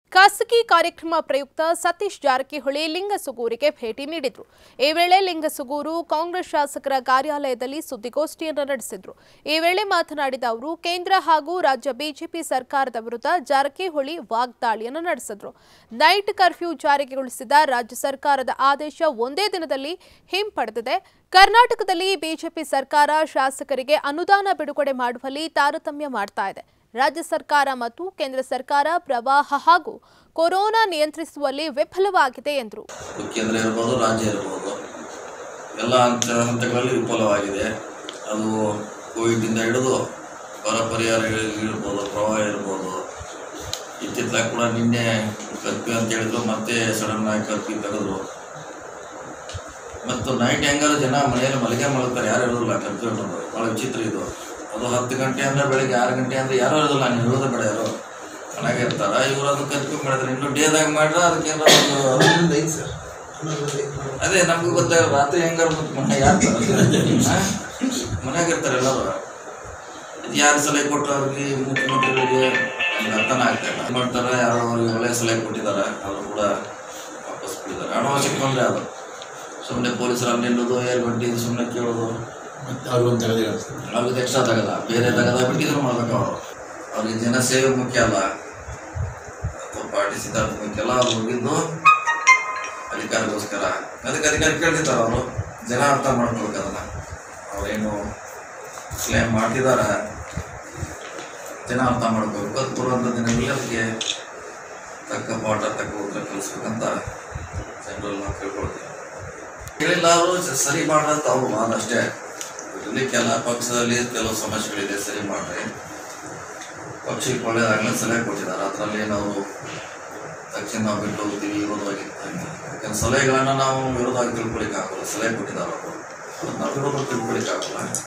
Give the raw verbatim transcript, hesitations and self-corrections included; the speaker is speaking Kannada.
ಖಾಸಗಿ ಕಾರ್ಯಕ್ರಮ ಪ್ರಯುಕ್ತ ಸತೀಶ್ ಜಾರಕಿಹೊಳಿ ಲಿಂಗಸುಗೂರಿಗೆ ಭೇಟಿ ನೀಡಿದ್ರು. ಈ ವೇಳೆ ಲಿಂಗಸುಗೂರು ಕಾಂಗ್ರೆಸ್ ಶಾಸಕರ ಕಾರ್ಯಾಲಯದಲ್ಲಿ ಸುದ್ದಿಗೋಷ್ಠಿಯನ್ನು ನಡೆಸಿದ್ರು. ಈ ವೇಳೆ ಮಾತನಾಡಿದ ಅವರು, ಕೇಂದ್ರ ಹಾಗೂ ರಾಜ್ಯ ಬಿಜೆಪಿ ಸರ್ಕಾರದ ವಿರುದ್ಧ ಜಾರಕಿಹೊಳಿ ವಾಗ್ದಾಳಿಯನ್ನು ನಡೆಸಿದ್ರು. ನೈಟ್ ಕರ್ಫ್ಯೂ ಜಾರಿಗೊಳಿಸಿದ ರಾಜ್ಯ ಸರ್ಕಾರದ ಆದೇಶ ಒಂದೇ ದಿನದಲ್ಲಿ ಹಿಂಪಡೆದಿದೆ. ಕರ್ನಾಟಕದಲ್ಲಿ ಬಿಜೆಪಿ ಸರ್ಕಾರ ಶಾಸಕರಿಗೆ ಅನುದಾನ ಬಿಡುಗಡೆ ಮಾಡುವಲ್ಲಿ ತಾರತಮ್ಯ ಮಾಡ್ತಾ ಇದೆ. ರಾಜ್ಯ ಸರ್ಕಾರ ಮತ್ತು ಕೇಂದ್ರ ಸರ್ಕಾರ ಪ್ರವಾಹ ಹಾಗೂ ಕೊರೋನಾ ನಿಯಂತ್ರಿಸುವಲ್ಲಿ ವಿಫಲವಾಗಿದೆ ಎಂದರು. ಕೇಂದ್ರ ಇರಬಹುದು, ರಾಜ್ಯ ಇರಬಹುದು, ಎಲ್ಲ ಹಂತಗಳಲ್ಲಿ ವಿಫಲವಾಗಿದೆ. ಅದು ಕೋವಿಡ್ ಇಂದ ಹಿಡಿದು ಬರ ಪರಿಹಾರ ಇರ್ಬೋದು, ಪ್ರವಾಹ ಇರ್ಬೋದು. ಇತ್ತಿತ್ತಲಾಗ ಕೂಡ ನಿನ್ನೆ ಕರ್ಫ್ಯೂ ಅಂತ ಹೇಳಿದ್ರು, ಮತ್ತೆ ಸಡನ್ ಆಗಿ ಕರ್ಫ್ಯೂ ತೆಗೆದ್ರು. ಮತ್ತು ನೈಟ್ ಹೆಂಗಾರು ಜನ ಮನೆಯಲ್ಲಿ ಮಲಗೆ ಮಲಗ್ತಾರೆ, ಯಾರು ಇರೋದಿಲ್ಲ. ಕರ್ಫ್ಯೂ ಅನ್ನೋದು ಭಾಳ ವಿಚಿತ್ರ ಇದು. ಅದು ಹತ್ತು ಗಂಟೆ ಅಂದರೆ ಬೆಳಗ್ಗೆ ಆರು ಗಂಟೆ ಅಂದರೆ ಯಾರೂ ಇರೋದಿಲ್ಲ, ನೀವು ಇರೋದು ಬೇಡ, ಯಾರು ಮನೆಗೆ ಇರ್ತಾರೆ. ಇವರು ಅದು ಕರ್ಫ್ಯೂ ಮಾಡಿದ್ರೆ ಇನ್ನು ಡೇದಾಗ ಮಾಡ್ರೆ ಅದಕ್ಕೆ ಅದೇ ನಮಗೂ ಗೊತ್ತಾಗ ರಾತ್ರಿ ಹೆಂಗಾರು ಮನೆ ಯಾರು ಮನೆಯಾಗ ಇರ್ತಾರೆ ಎಲ್ಲರೂ. ಯಾರು ಸಲಹೆ ಕೊಟ್ಟರು ಅವ್ರಿಗೆ ಮುಖ್ಯಮಂತ್ರಿಗಳಿಗೆ ಅರ್ಥನ ಆಗ್ತಾಯಿಲ್ಲ. ಮಾಡ್ತಾರೆ, ಯಾರೋ ಅವ್ರಿಗೆ ಒಳ್ಳೆಯ ಸಲಹೆ ಕೊಟ್ಟಿದ್ದಾರೆ, ಅವರು ಕೂಡ ವಾಪಸ್ ಬಿಟ್ಟಿದ್ದಾರೆ. ಅನಾವಶ್ಯಕ ಬಂದರೆ ಅದು ಸುಮ್ಮನೆ ಪೊಲೀಸರು ಅಲ್ಲಿ ನಿಲ್ಲೋದು, ಏಳು ಗಂಟೆ ಸುಮ್ಮನೆ ಕೇಳೋದು, ಅವ್ರಿಗೆ ಎಕ್ಸ್ಟ್ರಾ ತಗದ ಬೇರೆ ತಗದ ಬಿಟ್ಟಿದ್ರು ಮಾಡ್ಬೇಕು. ಅವರು ಅವ್ರಿಗೆ ಜನ ಸೇವೆ ಮುಖ್ಯ ಅಲ್ಲ, ಅಥವಾ ಪಾರ್ಟಿ ಸಿದ್ಧಾಂತ ಮುಖ್ಯ ಅಲ್ಲ. ಅವ್ರು ಹೋಗಿದ್ದು ಅಧಿಕಾರಕ್ಕೋಸ್ಕರ. ಅದಕ್ಕೆ ಅಧಿಕಾರ ಕೇಳ್ತಿದ್ದಾರೆ ಅವರು, ಜನ ಅರ್ಥ ಮಾಡ್ಕೊಬೇಕು ಅದನ್ನು. ಅವರೇನು ಕ್ಲೇಮ್ ಮಾಡ್ತಿದ್ದಾರೆ, ಜನ ಅರ್ಥ ಮಾಡ್ಕೋಬೇಕು. ಅದು ಬರುವಂಥ ದಿನಗಳಲ್ಲಿ ಅದಕ್ಕೆ ತಕ್ಕ ಪಾಠ ತಕ್ಕ ಉತ್ತರ ಕಲಿಸ್ಬೇಕಂತ ಜನರಲ್ಲಿ ನಾವು ಕೇಳ್ಕೊಳ್ತೀವಿ. ಹೇಳಿಲ್ಲ ಅವರು ಸರಿ ಮಾಡ್ರಂತ ಅವ್ರು ವಾದ ಅಷ್ಟೇ. ಇಲ್ಲಿ ಕೆಲ ಪಕ್ಷದಲ್ಲಿ ಕೆಲವು ಸಮಸ್ಯೆಗಳಿದೆ, ಸರಿ ಮಾಡ್ರಿ, ಪಕ್ಷಕ್ಕೆ ಒಳ್ಳೇದಾಗಲೇ ಸಲಹೆ ಕೊಟ್ಟಿದ್ದಾರೆ. ಅದರಲ್ಲಿ ನಾವು ತಕ್ಷಣ ನಾವು ಬಿಟ್ಟು ಹೋಗ್ತೀವಿ, ವಿರೋಧವಾಗಿತ್ತು. ಯಾಕಂದ್ರೆ ಸಲಹೆಗಳನ್ನು ನಾವು ವಿರೋಧವಾಗಿ ತಿಳ್ಕೊಳಿಕ್ಕೆ ಆಗೋಲ್ಲ. ಸಲಹೆ ಕೊಟ್ಟಿದ್ದಾರೆ ಅವರು, ನಾವು ವಿರೋಧ ತಿಳ್ಕೊಳಿಕ್ಕೆ ಆಗೋಲ್ಲ.